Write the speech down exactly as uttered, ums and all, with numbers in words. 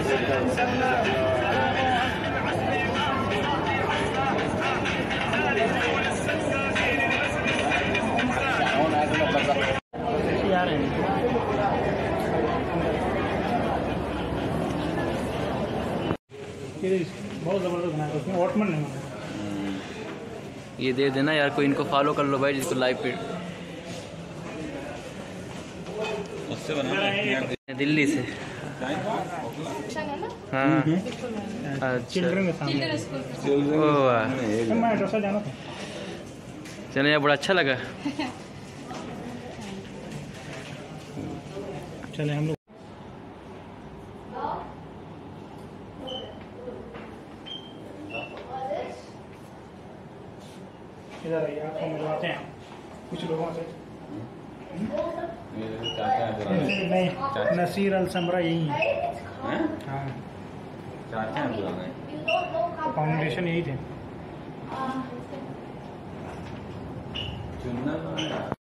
बहुत जबरदस्त बनाया उसमें ओटमन नहीं बनाया। ये दे देना यार, कोई इनको फॉलो कर लो भाई, जिसको लाइव पे उससे बना दिल्ली से। हाँ चिल्ड्रन के सामने जाना था। चलो यार, बड़ा अच्छा लगा। चले हम लोग इधर आइए, आपको मिलवाते हैं कुछ लोगों से। नहीं, नसीर अल समरा यही है। हाँ, फाउंडेशन यही थे।